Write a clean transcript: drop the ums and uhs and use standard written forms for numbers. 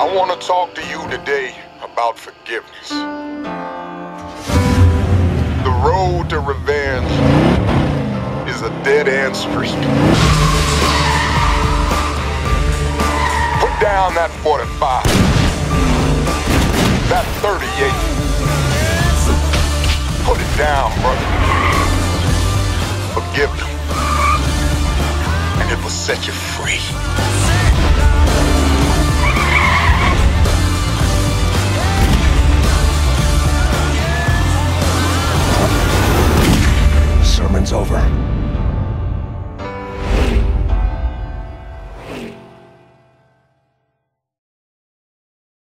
I want to talk to you today about forgiveness. The road to revenge is a dead-end street. Put down that 45, that 38. Put it down, brother. Forgive them, and it will set you free. Sermon's over.